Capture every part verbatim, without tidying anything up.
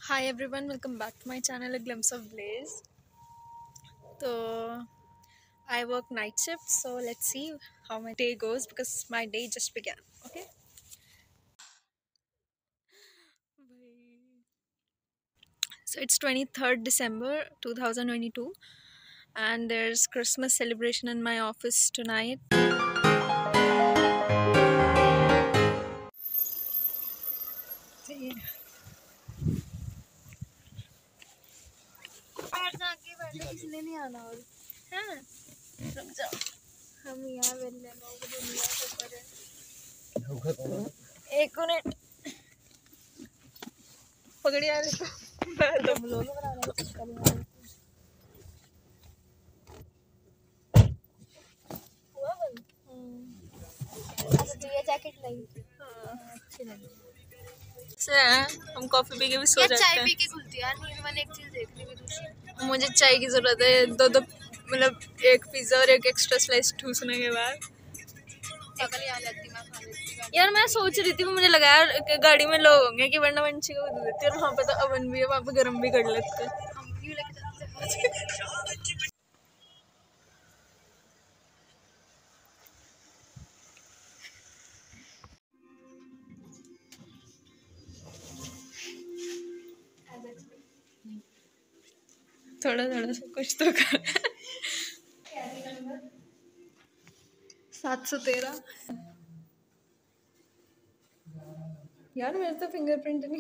Hi everyone, welcome back to my channel A Glimpse of Blaze. So I work night shift, so let's see how my day goes because my day just began. Okay. So it's twenty-third December two thousand twenty-two and there's Christmas celebration in my office tonight. किसने नहीं आना और हाँ, रुक जाओ। हम यहाँ वेले लोग दुनिया से परे एक मिनट पकड़ी यार इसको। हम लोग बनाने की कोशिश कर रहे हैं। हुआ बंद अच्छा तो ये जैकेट लाई अच्छी लगी से हम कॉफी पी के भी सो ये जाते चाय हैं। पी के खुलती है यार नींद मैंने एक चीज देखनी भी दूसरी मुझे चाय की जरूरत है, दो दो मतलब एक पिज्जा और एक एक्स्ट्रा स्लाइस ठूसने के बाद। अकल यहाँ लगती मैं खा लेती यार मैं सोच रही थी, मुझे लगा यार कि गाड़ी में लोग होंगे कि वरना वंशी को दे देती और वहाँ पे तो अवन भी है, वहाँ पे गर्म भी कर लेते। हम भी लेके जाते हैं थोड़ा थोड़ा सा कुछ तो कर। सात सौ तेरह यार मेरे तो फिंगरप्रिंट नहीं।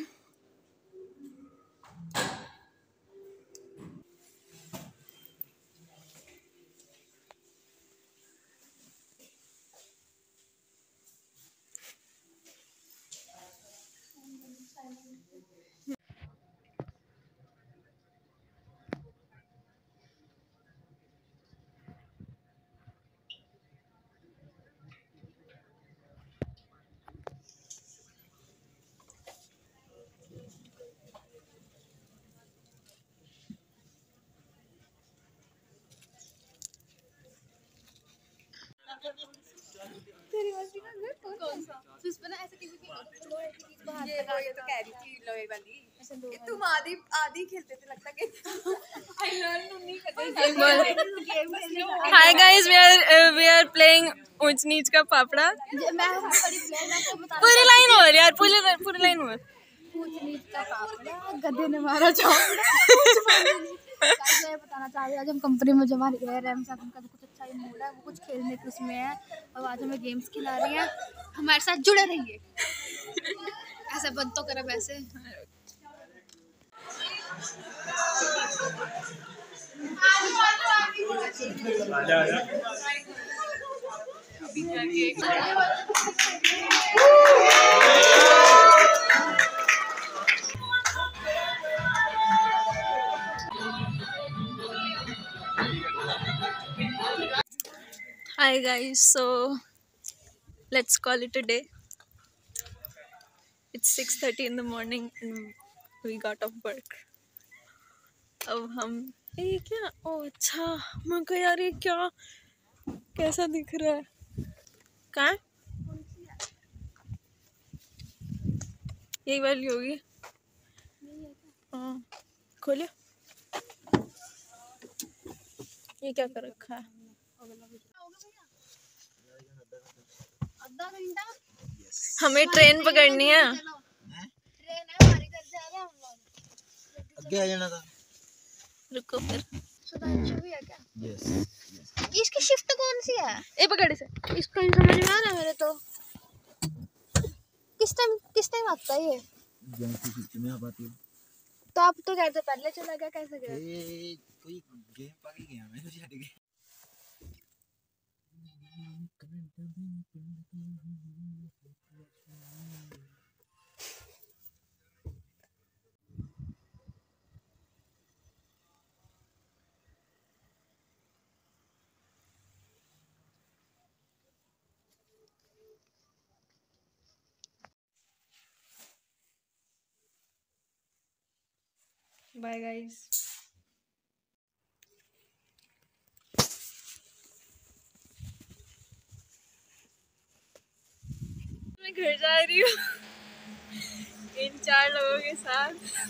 तेरी मर्जी का घर कौन सा तो इस पे ना ऐसे किसी की लोहे की चीज बाहर ये लगा ये तो के कह रही थी लोहे वाली ऐसे दो कि तुम आधी आधी खेलते थे लगता कि आई लर्न नहीं करते गेम खेलने hi guys, we are we are playing ऊंच नीच का पापड़ा। मैं हूँ बड़ी प्लेयर मैं आपको बता पूरी लाइन हो यार, पूरी पूरी लाइन हो। पूछ नीच का पापड़ा गधे ने मारा चापड़ा पूछ मारी नीच गाइस मैं बताना चाह रही हूँ आज हम कंपनी में जमा रहे रैम साहब उनका कुछ अच्छा ही मूड है वो कुछ खेलने के उसमें है और आज हमें गेम्स खिला रही है हमारे साथ जुड़े रहिए ऐसे बंद तो करे वैसे Hi guys, so let's call it a day. It's six thirty in the morning and we got off work. अब हम ये क्या, ओ अच्छा मैं कहा यार ये क्या कैसा दिख रहा है, कहाँ है? यही वाली होगी। हाँ खोलिए, ये क्या कर रखा है? आधा घंटा हमें ट्रेन पकड़नी है। ट्रेन है हमारे घर जा रहे हैं हम लोग आगे आ जाना था। रुको फिर, सुधांशु भी है क्या यस इसकी शिफ्ट कौन सी है ए पकड़ से। इसका ही समझ में आ रहा है मेरे तो किस टाइम किस टाइम आता है ये गेम की शिफ्ट में आ पाती है। तो आप तो कहते पहले चला गया कैसे गया ए कोई गेम पाके गया मैं तो छट गया। Bye guys. मैं घर जा रही हूँ। इन चार लोगों के साथ।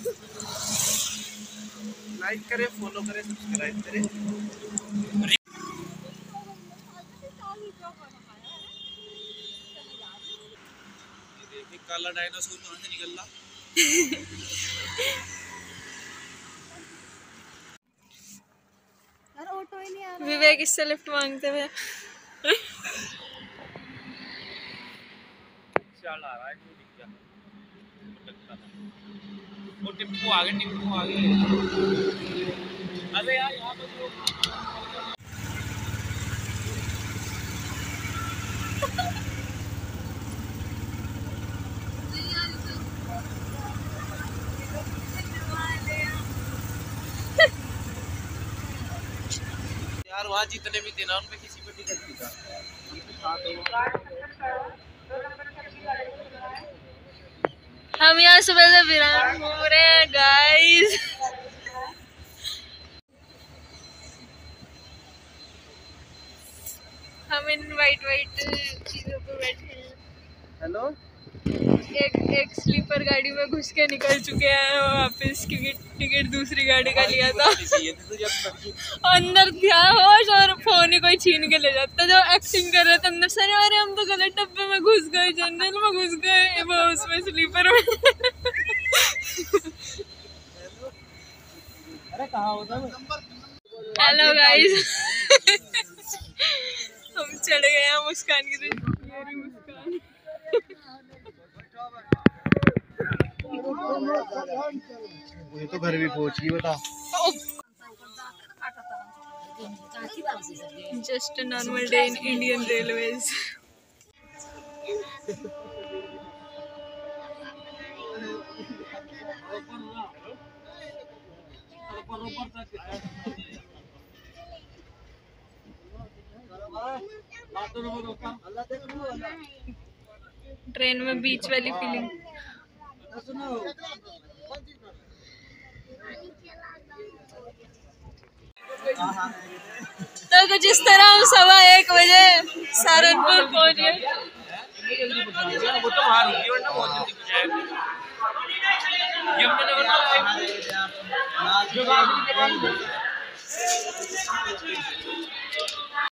लाइक करें, फॉलो करें, सब्सक्राइब करें। ये काला डायनासोर कहाँ से निकल रहा? यार ऑटो ही नहीं आ रहा। विवेक इससे लिफ्ट मांगते हुए। चल आ रहा है, क्यों दिख गया? वो टिप्पू आगे, टिप्पू आगे। अबे यार यहाँ पे तो यार वहाँ जितने भी थे ना उनमें किसी पे टिकट नहीं था। हम यहाँ सुबह से विरान घूम रहे हैं गाइस। हम इन वाइट वाइट चीजों पे बैठे हैं। हेलो, एक एक स्लीपर गाड़ी में घुस के निकल चुके हैं वापस, क्योंकि टिकट दूसरी गाड़ी का लिया था। अंदर था होश और फोन ही कोई छीन के ले जाता। जो एक्टिंग कर रहे थे अंदर से, अरे हम तो गलत डब्बे में घुस गए, जनरल में घुस गए, वो उसमें स्लीपर में। अरे कहाँ होता है? हेलो गाइस, हम चढ़ गए हैं मुस्कान की तरफ। मेरी मुस्कान ये तो घर भी पहुंच गई, बता। Just normal day in Indian Railways. Train में बीच वाली फीलिंग। तो कुछ इस तरह हम सवा एक बजे सहारनपुर पहुंच गए। वो तो बाहर होगी वरना बहुत जल्दी पहुंचाएगा। यमुनानगर